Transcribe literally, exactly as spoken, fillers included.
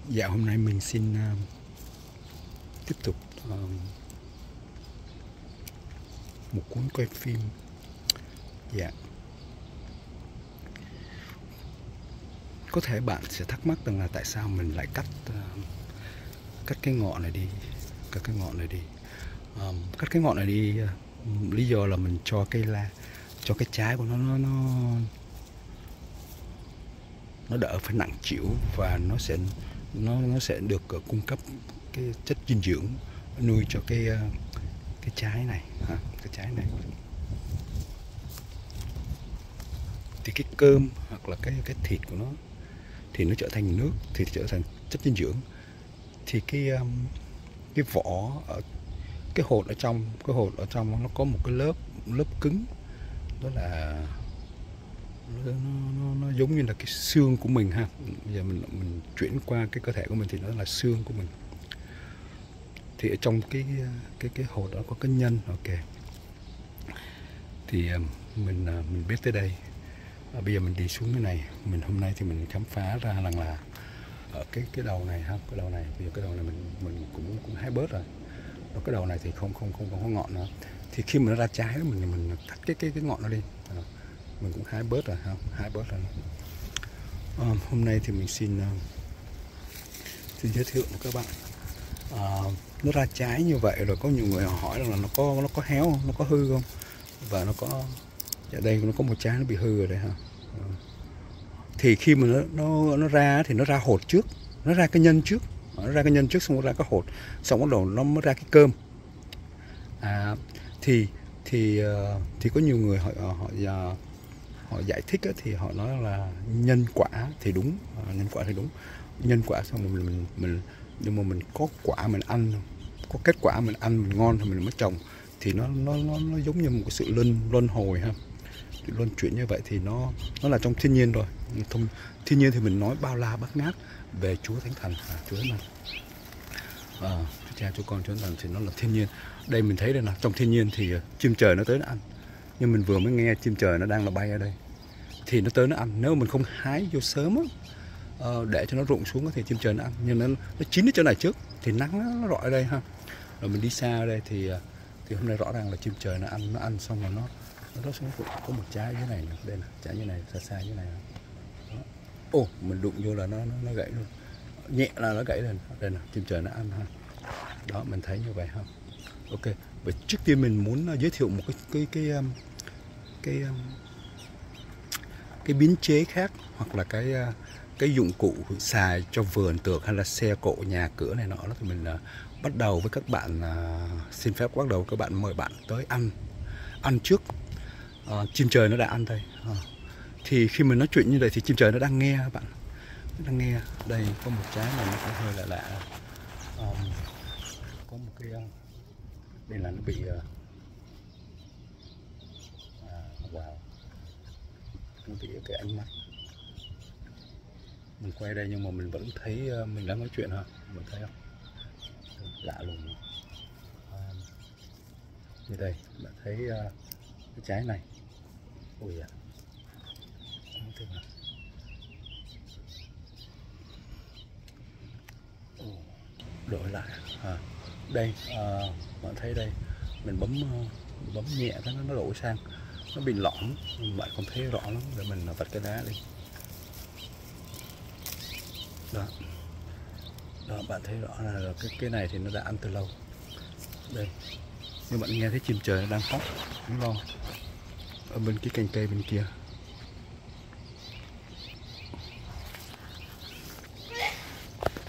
Dạ hôm nay mình xin uh, tiếp tục uh, một cuốn quay phim. Dạ. Có thể bạn sẽ thắc mắc rằng là tại sao mình lại cắt uh, cắt cái ngọn này đi, cắt cái ngọn này đi. Um, cắt cái ngọn này đi, uh, lý do là mình cho cây la, cho cái trái của nó nó nó nó đỡ phải nặng chịu và nó sẽ nó nó sẽ được uh, cung cấp cái chất dinh dưỡng nuôi cho cái uh, cái trái này ha, cái trái này thì cái cơm hoặc là cái cái thịt của nó thì nó trở thành nước, thì trở thành chất dinh dưỡng. Thì cái um, cái vỏ ở cái hột ở trong cái hột ở trong nó có một cái lớp lớp cứng, đó là nó, nó, nó giống như là cái xương của mình ha. Bây giờ mình mình chuyển qua cái cơ thể của mình thì nó là xương của mình. Thì ở trong cái cái cái hột đó có cái nhân. Ok, thì mình mình biết tới đây. À, bây giờ mình đi xuống cái này. Mình hôm nay thì mình khám phá ra rằng là ở cái cái đầu này ha, cái đầu này bây giờ cái đầu này mình mình cũng cũng hái bớt rồi. Và cái đầu này thì không không không, không có ngọn nữa. Thì khi mà nó ra trái đó, mình mình cắt cái cái cái ngọn nó đi. À, mình cũng hái bớt rồi ha, hái bớt rồi. À, hôm nay thì mình xin uh, xin giới thiệu với các bạn. À, nó ra trái như vậy rồi có nhiều người họ hỏi rằng là nó có nó có héo không, nó có hư không, và nó có ở đây nó có một trái nó bị hư rồi đây ha. À, thì khi mà nó nó nó ra thì nó ra hột trước, nó ra cái nhân trước, nó ra cái nhân trước xong nó ra cái hột, xong bắt đầu nó mới ra cái cơm. À, thì thì thì có nhiều người họ họ họ, họ giải thích á, thì họ nói là nhân quả thì đúng, à, nhân quả thì đúng, nhân quả xong rồi mình mình mình nhưng mà mình có quả mình ăn, có kết quả mình ăn mình ngon thì mình mới trồng, thì nó nó nó nó giống như một cái sự luân luân hồi ha, luân chuyển như vậy thì nó nó là trong thiên nhiên rồi. Thông thiên nhiên thì mình nói bao la bát ngát về Chúa Thánh Thần, à, Chúa Thánh Thần, à, Chúa Cha, Chúa Con, Chúa Thánh Thần thì nó là thiên nhiên. Đây mình thấy đây là trong thiên nhiên thì chim trời nó tới nó ăn, nhưng mình vừa mới nghe chim trời nó đang là bay ở đây thì nó tới nó ăn. Nếu mà mình không hái vô sớm á, để cho nó rụng xuống thì chim trời nó ăn, nhưng nó, nó chín ở chỗ này trước thì nắng nó, nó rọi ở đây ha. Rồi mình đi xa ở đây thì thì hôm nay rõ ràng là chim trời nó ăn, nó ăn xong rồi nó nó rớt xuống. Có một trái dưới này, đây là trái như này, xa xa như này. Ồ, mình đụng vô là nó nó, nó gãy luôn, nhẹ là nó gãy lên. Đây là chim trời nó ăn ha. Đó, mình thấy như vậy ha. Ok, vậy trước tiên mình muốn giới thiệu một cái cái cái cái cái, cái biến chế khác, hoặc là cái cái dụng cụ xài cho vườn tược hay là xe cộ nhà cửa này nọ đó. Thì mình uh, bắt đầu với các bạn, uh, xin phép bắt đầu các bạn mời bạn tới ăn ăn trước. Uh, chim trời nó đã ăn đây. Uh, thì khi mình nói chuyện như vậy thì chim trời nó đang nghe các bạn, nó đang nghe. Đây có một trái này nó cũng hơi lạ lạ. Um, có một cái uh, đây là nó bị uh, à, wow, nó bị cái ánh mắt. Mình quay đây nhưng mà mình vẫn thấy mình đang nói chuyện ha, mình thấy không? Lạ lùng. À, như đây bạn thấy uh, cái trái này. Ui à, đổi lại. À, đây à, bạn thấy đây, mình bấm uh, bấm nhẹ cái nó nó đổi sang, nó bị lõm, bạn không thấy rõ lắm. Để mình vạch cái đá đi. Đó, đó bạn thấy rõ là cái cái này thì nó đã ăn từ lâu. Đây, nhưng bạn nghe thấy chim trời nó đang khóc, đúng không? Ở bên cái cành cây bên kia.